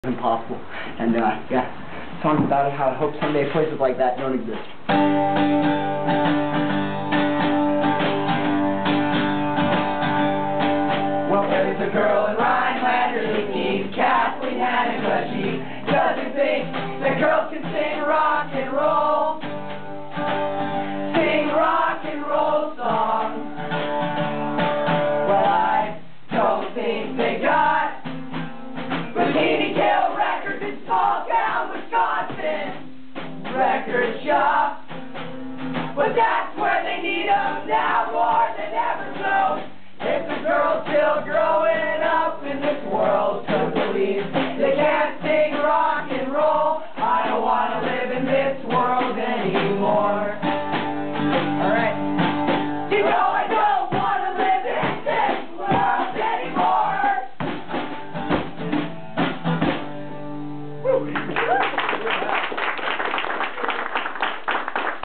impossible. And yeah, songs about it, how I hope someday places like that don't exist. Well, there's a girl in Rhinelander who keeps Kathleen Hannon, but she doesn't think that girls can sing rock and roll. Sing rock and roll songs. Well, I don't think they got Bikini Kill Records in small town Wisconsin record shop. But that's where they need them now more than ever. So if the girls still growing up in this world to believe they can't sing rock and roll, I don't want to live in this world anymore. Alright. You know I don't want to live in this world anymore. Woo.